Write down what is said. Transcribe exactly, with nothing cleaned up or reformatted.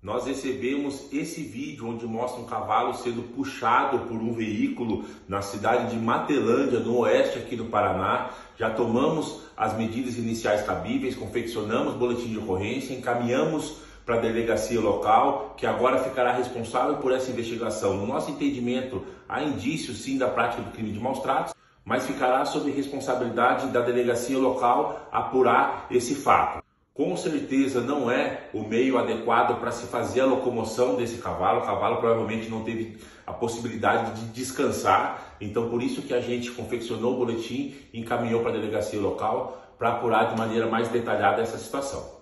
nós recebemos esse vídeo onde mostra um cavalo sendo puxado por um veículo na cidade de Matelândia, no oeste aqui do Paraná. Já tomamos as medidas iniciais cabíveis, confeccionamos boletim de ocorrência, encaminhamos para a delegacia local, que agora ficará responsável por essa investigação. No nosso entendimento, há indícios sim da prática do crime de maus tratos, mas ficará sob responsabilidade da delegacia local apurar esse fato. Com certeza não é o meio adequado para se fazer a locomoção desse cavalo. O cavalo provavelmente não teve a possibilidade de descansar, então por isso que a gente confeccionou o boletim e encaminhou para a delegacia local para apurar de maneira mais detalhada essa situação.